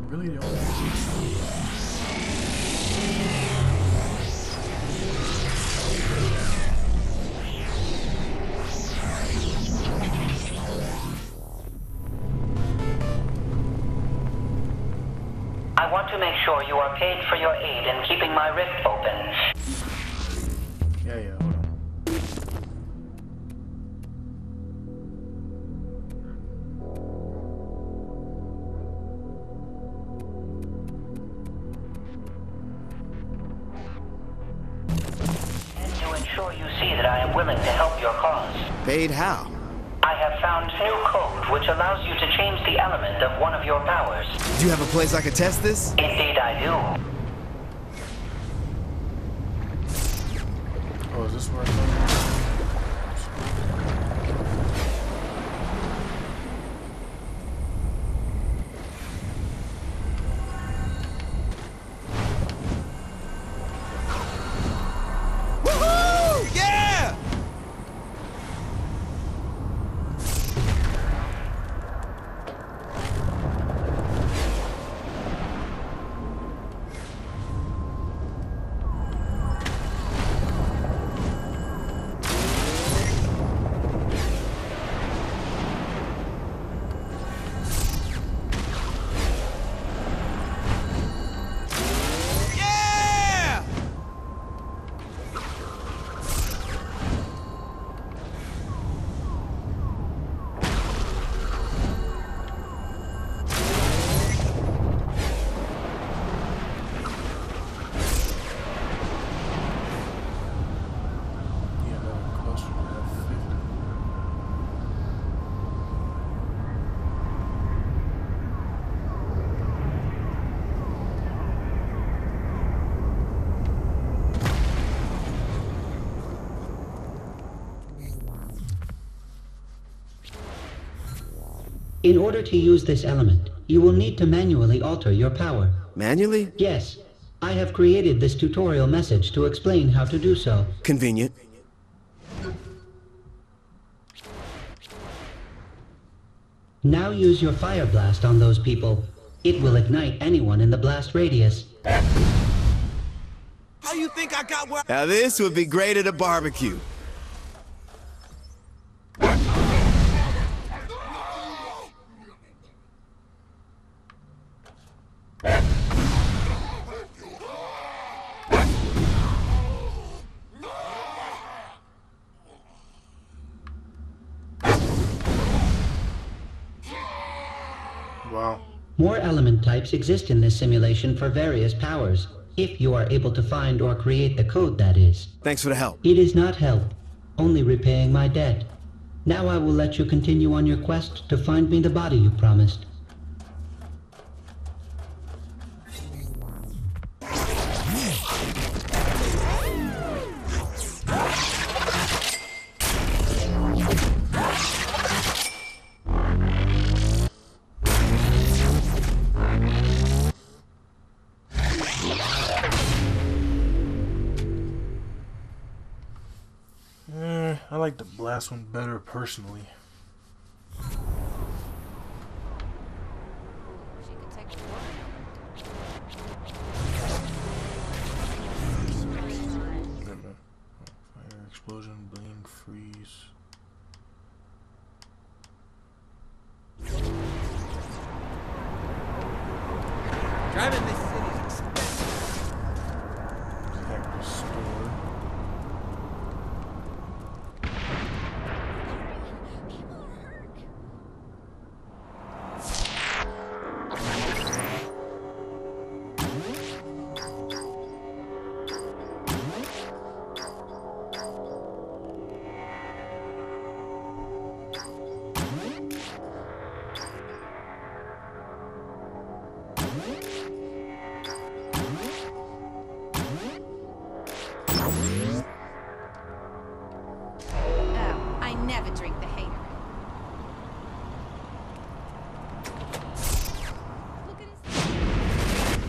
really the only I want to make sure you are paid for your aid in keeping my rift open. Yeah, hold on. And to ensure you see that I am willing to help your cause. Paid how? I have found new code which allows you to change the element of one of your powers. Do you have a place I could test this? Indeed I do. Oh, is this where I'm going? Woohoo! Yeah! Yeah! Yeah, that closer to that 50. In order to use this element, you will need to manually alter your power. Manually? Yes, I have created this tutorial message to explain how to do so. Convenient. Now use your fire blast on those people. It will ignite anyone in the blast radius. How you think I got where? Now this would be great at a barbecue. Wow. More element types exist in this simulation for various powers, if you are able to find or create the code, that is. Thanks for the help. It is not help, only repaying my debt. Now I will let you continue on your quest to find me the body you promised. I like the blast one better personally. She could take a water Fire, explosion, bling, freeze. Driving this city is expensive. Hack restore. Oh, I never drink the hater. Look at his...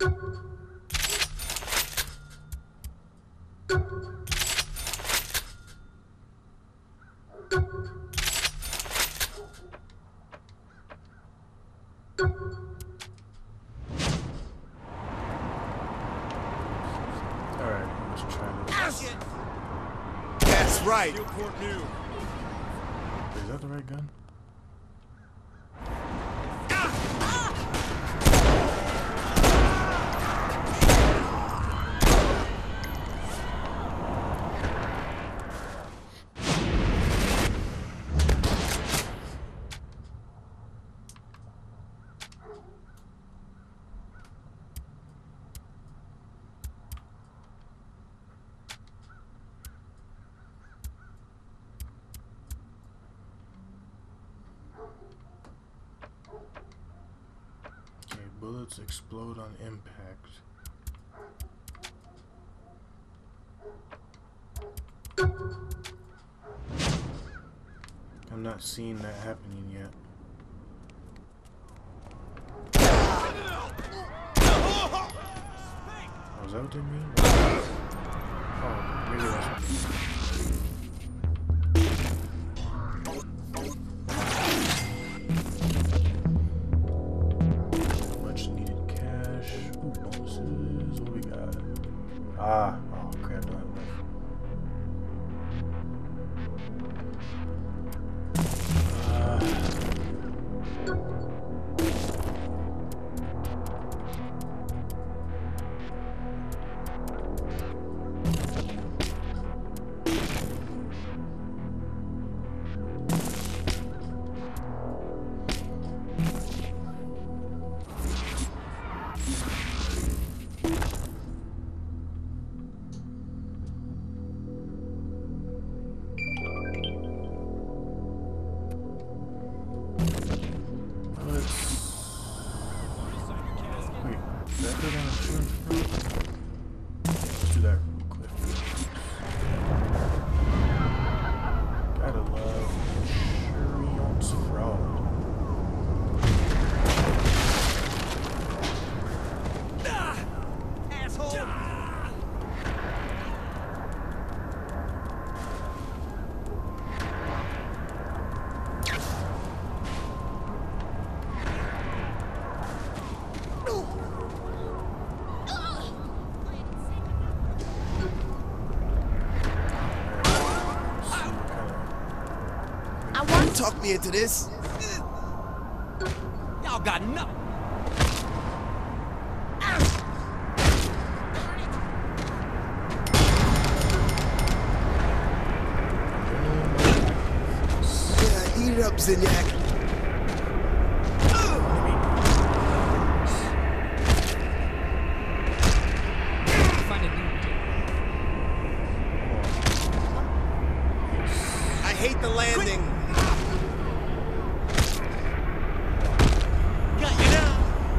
Alright, let's try this. That's right. Wait, is that the right gun? Okay, bullets explode on impact. I'm not seeing that happening yet. Oh, is that what they mean? Oh, maybe that's what they mean. Much needed cash. Ooh, bonuses. What do we got? Ah, oh crap, don't have enough. Let's do that real quick. Gotta love insurance fraud. Talk me into this. Y'all got nothing. Yeah, eat it up, Zinyak. Find a new I hate the landing. Got you now.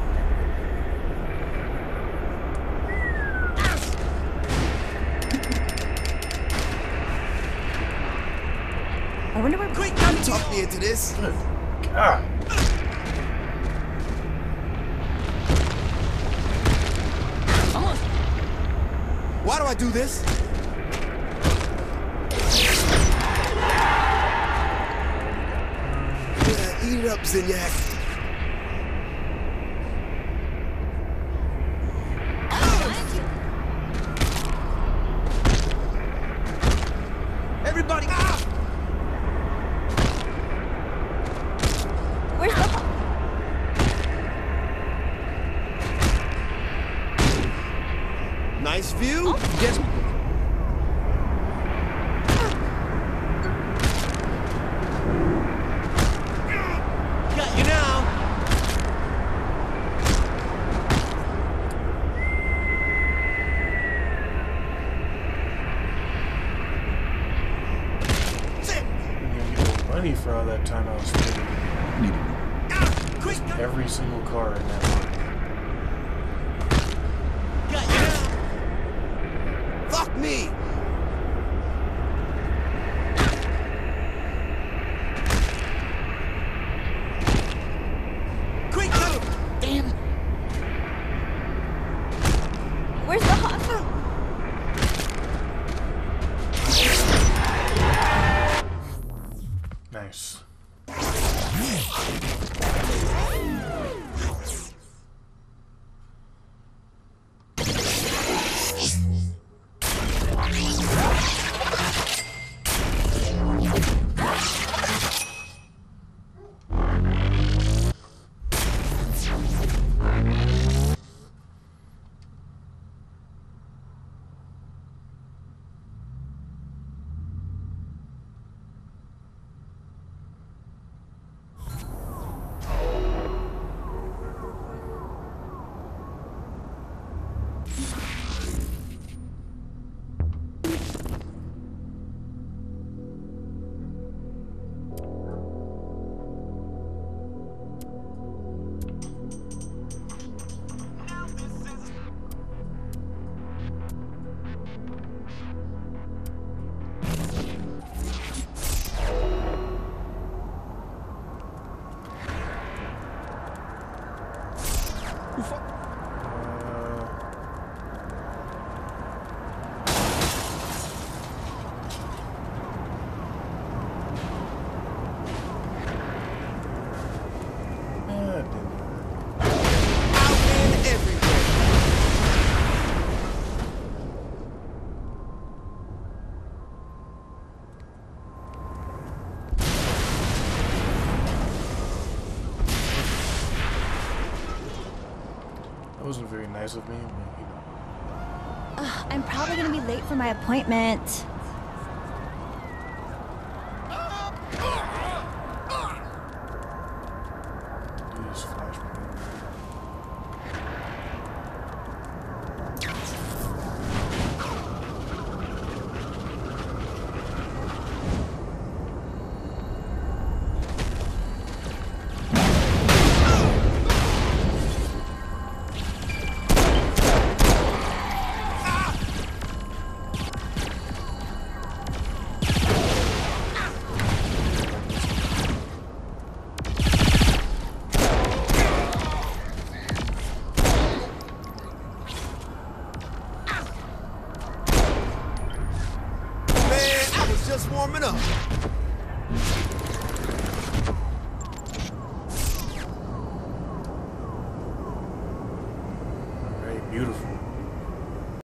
I wonder where. Quick, Talk me into this. Good God. Why do I do this? Yeah, eat it up, Zinyak. everybody. Where's the. Nice view. Yes. Got you now. I'm gonna get money for all that time I was spending. Quick. Every single car in that market. Got you now. Fuck me. Quick. Damn it. Nice. That wasn't very nice of me, but you know. I'm probably gonna be late for my appointment. These flashbacks. Just warming up.